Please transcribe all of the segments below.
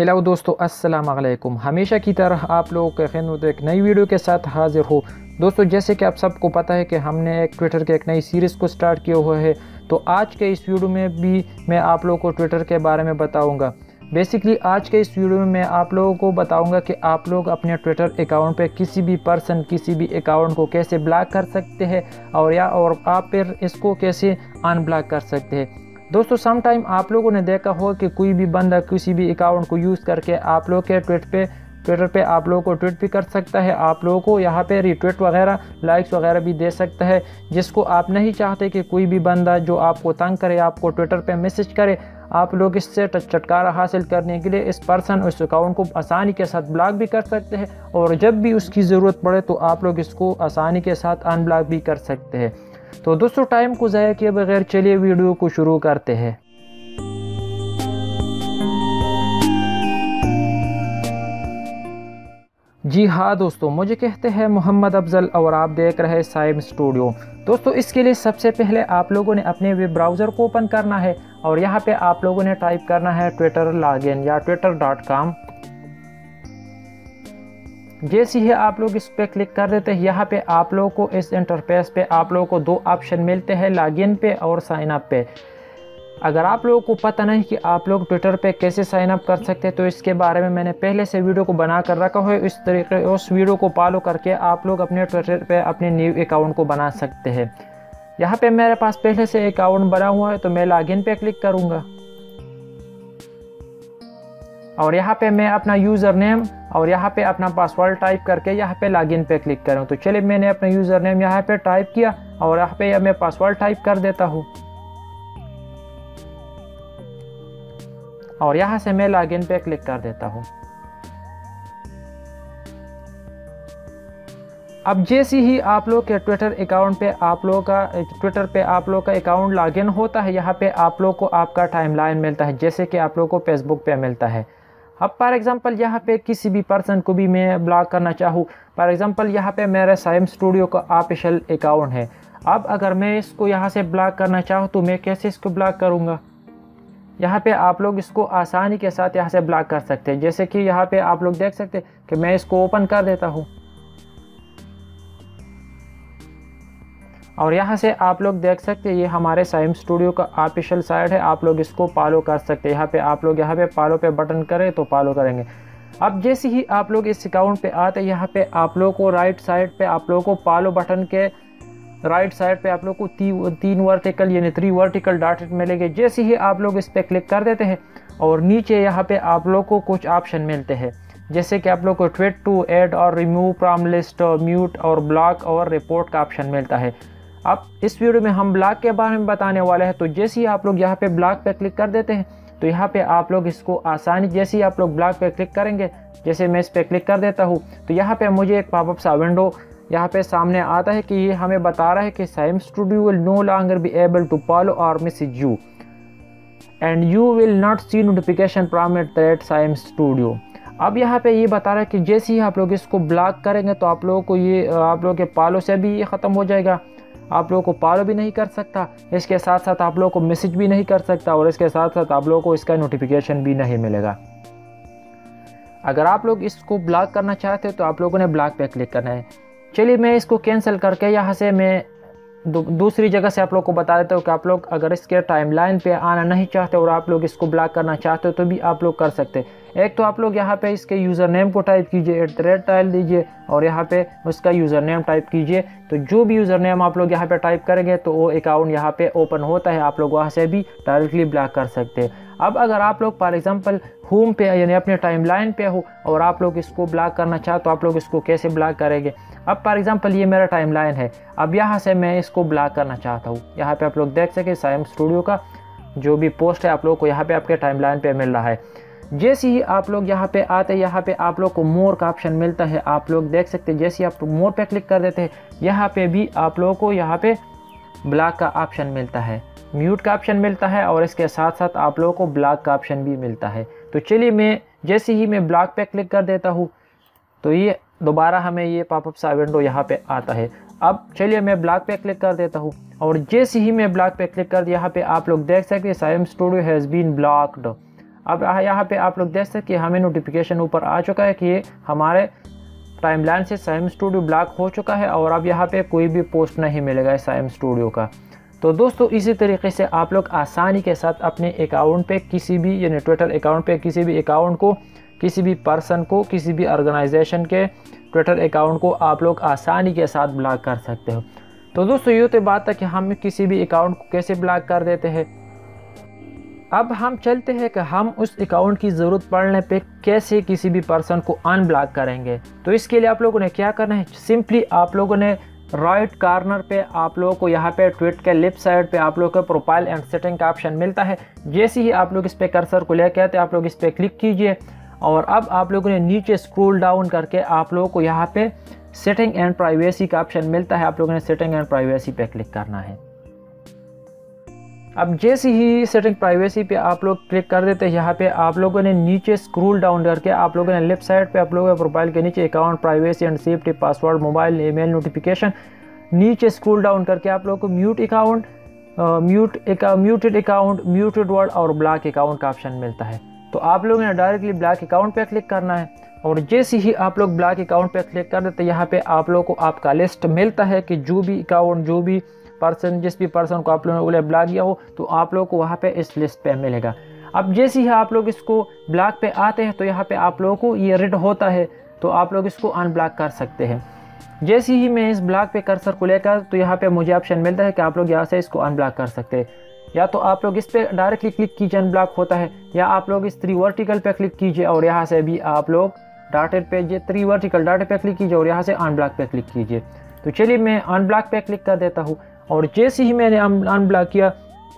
Hello दोस्तों, अस्सलाम वालेकुम। हमेशा की तरह आप लोगों के खिदमत एक नई वीडियो के साथ हाजिर हो। दोस्तों, जैसे कि आप सबको पता है कि हमने एक ट्विटर के एक नई सीरीज़ को स्टार्ट किया हुआ है, तो आज के इस वीडियो में भी मैं आप लोगों को ट्विटर के बारे में बताऊंगा। बेसिकली आज के इस वीडियो में मैं आप लोगों को बताऊंगा कि आप लोग अपने ट्विटर अकाउंट पे किसी भी पर्सन किसी भी अकाउंट को कैसे ब्लॉक कर सकते हैं और आप फिर इसको कैसे अनब्लॉक कर सकते हैं। दोस्तों, सम टाइम आप लोगों ने देखा हो कि कोई भी बंदा किसी भी अकाउंट को यूज़ करके आप लोग के ट्विटर पे आप लोगों को ट्वीट भी कर सकता है, आप लोगों को यहाँ पे रिट्वीट वगैरह लाइक्स वगैरह भी दे सकता है, जिसको आप नहीं चाहते कि कोई भी बंदा जो आपको तंग करे, आपको ट्विटर पे मैसेज करे। आप लोग इससे छुटकारा हासिल करने के लिए इस पर्सन उस अकाउंट को आसानी के साथ ब्लॉक भी कर सकते हैं और जब भी उसकी ज़रूरत पड़े तो आप लोग इसको आसानी के साथ अनब्लॉक भी कर सकते हैं। तो दोस्तों, टाइम को ज़ाया किए बगैर चलिए वीडियो को शुरू करते हैं। जी हाँ दोस्तों, मुझे कहते हैं मोहम्मद अफजल और आप देख रहे हैं साइम स्टूडियो। दोस्तों, इसके लिए सबसे पहले आप लोगों ने अपने वेब ब्राउज़र को ओपन करना है और यहाँ पे आप लोगों ने टाइप करना है ट्विटर लॉगिन या twitter.com। जैसे ही आप लोग इस पर क्लिक कर देते हैं, यहाँ पे आप लोगों को इस इंटरफेस पे आप लोगों को दो ऑप्शन मिलते हैं, लॉगिन पे और साइन अप पे। अगर आप लोगों को पता नहीं कि आप लोग ट्विटर पे कैसे साइन अप कर सकते हैं, तो इसके बारे में मैंने पहले से वीडियो को बना कर रखा है। इस तरीके उस वीडियो को फॉलो करके आप लोग अपने ट्विटर पे अपने न्यू अकाउंट को बना सकते हैं। यहाँ पे मेरे पास पहले से अकाउंट बना हुआ है, तो मैं लॉगिन पे क्लिक करूँगा और यहाँ पे मैं अपना यूज़र नेम और यहाँ पे अपना पासवर्ड टाइप करके यहाँ पे लॉगिन पे क्लिक करूँ। तो चलिए, मैंने अपना यूज़र नेम यहाँ पे टाइप किया और यहाँ पे मैं पासवर्ड टाइप कर देता हूँ और यहाँ से मैं लॉगिन पे क्लिक कर देता हूँ। अब जैसे ही आप लोग के ट्विटर अकाउंट पे आप लोग का अकाउंट लॉगिन होता है, यहाँ पे आप लोग को आपका टाइमलाइन मिलता है, जैसे कि आप लोग को फेसबुक पे मिलता है। अब फॉर एग्जांपल यहाँ पे किसी भी पर्सन को भी मैं ब्लॉक करना चाहूँ, फॉर एग्जांपल यहाँ पे मेरा साइम स्टूडियो का ऑफिशियल अकाउंट है। अब अगर मैं इसको यहाँ से ब्लॉक करना चाहूँ तो मैं कैसे इसको ब्लॉक करूँगा? यहाँ पे आप लोग इसको आसानी के साथ यहाँ से ब्लॉक कर सकते हैं। जैसे कि यहाँ पे आप लोग देख सकते हैं कि मैं इसको ओपन कर देता हूँ और यहाँ से आप लोग देख सकते हैं ये हमारे साइम स्टूडियो का ऑफिशियल साइट है। आप लोग इसको फॉलो कर सकते हैं। यहाँ पे आप लोग यहाँ पे फॉलो पे बटन करें तो फॉलो करेंगे। अब जैसे ही आप लोग इस अकाउंट पे आते हैं, यहाँ पे आप लोग को राइट साइड पे आप लोग को फॉलो बटन के राइट साइड पे आप लोग को तीन वर्टिकल यानी 3 वर्टिकल डॉट मिलेंगे। जैसे ही आप लोग इस पर क्लिक कर देते हैं और नीचे यहाँ पे आप लोग को कुछ ऑप्शन मिलते हैं, जैसे कि आप लोग को ट्वीट टू ऐड और रिमूव फ्रॉम लिस्ट, म्यूट और ब्लॉक और रिपोर्ट का ऑप्शन मिलता है। अब इस वीडियो में हम ब्लॉक के बारे में बताने वाले हैं। तो जैसे ही आप लोग यहाँ पे ब्लॉक पे क्लिक कर देते हैं, तो यहाँ पे आप लोग इसको आसानी, जैसे ही आप लोग ब्लॉक पे क्लिक करेंगे, जैसे मैं इस पर क्लिक कर देता हूँ, तो यहाँ पे मुझे एक पॉपअप सा विंडो यहाँ पे सामने आता है कि ये हमें बता रहा है कि Saim studio will no longer be able to follow और message you and you will not see notification from that Saim studio. अब यहाँ पे ये बता रहा है कि जैसे ही आप लोग इसको ब्लॉक करेंगे तो आप लोगों को आप लोगों के फॉलो से भी ये ख़त्म हो जाएगा। आप लोगों को फॉलो भी नहीं कर सकता, इसके साथ साथ आप लोगों को मैसेज भी नहीं कर सकता और इसके साथ साथ आप लोगों को इसका नोटिफिकेशन भी नहीं मिलेगा। अगर आप लोग इसको ब्लॉक करना चाहते हो तो आप लोगों ने ब्लॉक पे क्लिक करना है। चलिए, मैं इसको कैंसिल करके यहाँ से मैं दूसरी जगह से आप लोग को बता देता हूँ कि आप लोग अगर इसके टाइमलाइन पे आना नहीं चाहते और आप लोग इसको ब्लॉक करना चाहते हो तो भी आप लोग कर सकते हैं। एक तो आप लोग यहाँ पे इसके यूज़र नेम को टाइप कीजिए, @ दीजिए और यहाँ पे उसका यूज़र नेम टाइप कीजिए। तो जो भी यूज़र नेम आप लोग यहाँ पे टाइप करेंगे तो वो अकाउंट यहाँ पे ओपन होता है, आप लोग वहाँ से भी डायरेक्टली ब्लॉक कर सकते हैं। अब अगर आप लोग फॉर एग्जांपल होम पे यानी अपने टाइमलाइन पे हो और आप लोग इसको ब्लॉक करना चाहते तो आप लोग इसको कैसे ब्लॉक करेंगे? अब फॉर एग्जांपल ये मेरा टाइमलाइन है, अब यहाँ से मैं इसको ब्लॉक करना चाहता हूँ। यहाँ पे आप लोग देख सकें साइम स्टूडियो का जो भी पोस्ट है आप लोग को यहाँ पे आपके टाइमलाइन पे मिल रहा है। जैसे ही आप लोग यहाँ पे आते हैं, यहाँ पे आप लोग को मोर का ऑप्शन मिलता है। आप लोग देख सकते हैं जैसे ही आप मोर पे क्लिक कर देते हैं, यहाँ पे भी आप लोगों को यहाँ पे ब्लॉक का ऑप्शन मिलता है, म्यूट का ऑप्शन मिलता है और इसके साथ साथ आप लोगों को ब्लॉक का ऑप्शन भी मिलता है। तो चलिए, मैं जैसे ही मैं ब्लॉक पे क्लिक कर देता हूँ तो ये दोबारा हमें ये पॉपअप सा विंडो यहाँ पे आता है। अब चलिए, मैं ब्लॉक पे क्लिक कर देता हूँ और जैसे ही मैं ब्लॉक पे क्लिक कर दिया, यहाँ पे आप लोग देख सकते हैं Saim studio has been blocked. अब यहाँ पे आप लोग देख सकते हैं हमें नोटिफिकेशन ऊपर आ चुका है कि ये हमारे टाइमलाइन से साइम स्टूडियो ब्लॉक हो चुका है और अब यहाँ पे कोई भी पोस्ट नहीं मिलेगा साइम स्टूडियो का। तो दोस्तों इसी तरीके से आप लोग आसानी के साथ अपने अकाउंट पे किसी भी यानी ट्विटर अकाउंट पे किसी भी अकाउंट को, किसी भी पर्सन को, किसी भी ऑर्गेनाइजेशन के ट्विटर अकाउंट को आप लोग आसानी के साथ ब्लॉक कर सकते हो। तो दोस्तों ये तो बात है कि हम किसी भी अकाउंट को कैसे ब्लॉक कर देते हैं। अब हम चलते हैं कि हम उस अकाउंट की ज़रूरत पड़ने पे कैसे किसी भी पर्सन को अनब्लॉक करेंगे। तो इसके लिए आप लोगों ने क्या करना है, सिंपली आप लोगों ने राइट कॉर्नर पे आप लोगों को यहाँ पे ट्वीट के लेफ्ट साइड पे आप लोगों को प्रोफाइल एंड सेटिंग का ऑप्शन मिलता है। जैसे ही आप लोग इस पे कर्सर को लेके आते हैं आप लोग इस पर क्लिक कीजिए और अब आप लोगों ने नीचे स्क्रॉल डाउन करके आप लोगों को यहाँ पे सेटिंग एंड प्राइवेसी का ऑप्शन मिलता है। आप लोगों ने सेटिंग एंड प्राइवेसी पे क्लिक करना है। अब जैसे ही सेटिंग प्राइवेसी पे आप लोग क्लिक कर देते हैं यहाँ पे आप लोगों ने नीचे स्क्रॉल डाउन करके आप लोगों ने लेफ्ट साइड पे आप लोगों के प्रोफाइल के नीचे account privacy and safety, password, mobile, email notification, नीचे स्क्रॉल डाउन करके आप लोगों को mute account, muted account, muted word और ब्लॉक अकाउंट का ऑप्शन मिलता है। तो आप लोगों ने डायरेक्टली ब्लॉक अकाउंट पे क्लिक करना है और जैसे ही आप लोग ब्लॉक अकाउंट पे क्लिक कर देते हैं यहाँ पे आप लोगों को आपका लिस्ट मिलता है कि जो भी अकाउंट, जो भी पर्सन, जिस भी पर्सन को आप लोगों ने ब्लॉक किया हो तो आप लोगों को वहाँ पे इस लिस्ट पे मिलेगा। अब जैसे ही आप लोग इसको ब्लॉक पे आते हैं तो यहाँ पे आप लोगों को ये रेड होता है तो आप लोग इसको अनब्लॉक कर सकते हैं। जैसे ही मैं इस ब्लॉक पे कर्सर को लेकर तो यहाँ पे मुझे ऑप्शन मिलता है कि आप लोग यहाँ से इसको अनब्लॉक कर सकते हैं। या तो आप लोग इस पे डायरेक्टली क्लिक कीजिए अनब्लॉक होता है, या आप लोग इस 3 वर्टिकल पे क्लिक कीजिए और यहाँ से भी आप लोग डाटेड पे 3 वर्टिकल डाटे पे क्लिक कीजिए और यहाँ से अनब्लॉक पे क्लिक कीजिए। तो चलिए मैं अनब्लॉक पे क्लिक कर देता हूँ और जैसे ही मैंने अनब्लॉक किया,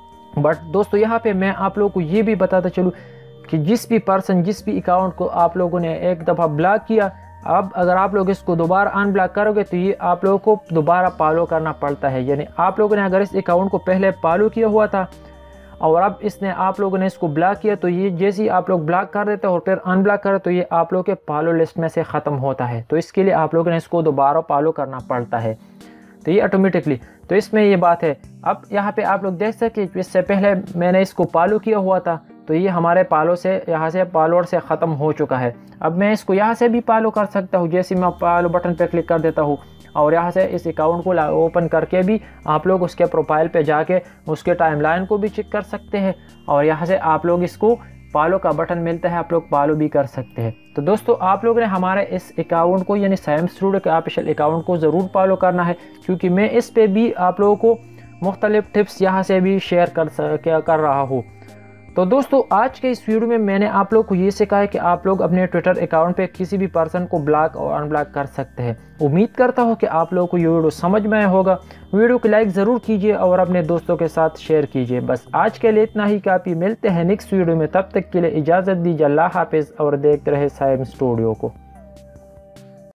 बट दोस्तों यहाँ पे मैं आप लोगों को ये भी बताता चलूँ कि जिस भी पर्सन, जिस भी अकाउंट को आप लोगों ने एक दफ़ा ब्लॉक किया, अब अगर आप लोग इसको दोबारा अनब्लॉक करोगे तो ये आप लोगों को दोबारा फॉलो करना पड़ता है। यानी आप लोगों ने अगर इस अकाउंट को पहले फॉलो किया हुआ था और अब इसने आप लोगों ने इसको ब्लॉक किया तो ये जैसे ही आप लोग ब्लॉक कर देते हैं और फिर अनब्लॉक करें तो ये आप लोगों के फॉलो लिस्ट में से ख़त्म होता है। तो इसके लिए आप लोगों ने इसको दोबारा फॉलो करना पड़ता है, तो ये ऑटोमेटिकली, तो इसमें ये बात है। अब यहाँ पे आप लोग देख सकते हैं इससे पहले मैंने इसको फॉलो किया हुआ था तो ये हमारे फॉलो से यहाँ से फॉलोअर से ख़त्म हो चुका है। अब मैं इसको यहाँ से भी फॉलो कर सकता हूँ। जैसे मैं फॉलो बटन पे क्लिक कर देता हूँ और यहाँ से इस अकाउंट को ओपन करके भी आप लोग उसके प्रोफाइल पे जाके उसके टाइमलाइन को भी चेक कर सकते हैं और यहाँ से आप लोग इसको फॉलो का बटन मिलता है, आप लोग फॉलो भी कर सकते हैं। तो दोस्तों आप लोगों ने हमारे इस अकाउंट को यानी साइम स्टूडियो के ऑफिशियल अकाउंट को ज़रूर फॉलो करना है, क्योंकि मैं इस पे भी आप लोगों को मुख्तलिफ टिप्स यहाँ से भी शेयर कर रहा हूँ। तो दोस्तों आज के इस वीडियो में मैंने आप लोग को ये सिखाया कि आप लोग अपने ट्विटर अकाउंट पे किसी भी पर्सन को ब्लॉक और अनब्लॉक कर सकते हैं। उम्मीद करता हूँ कि आप लोगों को ये वीडियो समझ में आया होगा। वीडियो को लाइक ज़रूर कीजिए और अपने दोस्तों के साथ शेयर कीजिए। बस आज के लिए इतना ही काफ़ी। मिलते हैं नेक्स्ट वीडियो में, तब तक के लिए इजाज़त दीजिए। अल्लाह हाफिज़ और देखते रहे साइम स्टूडियो को।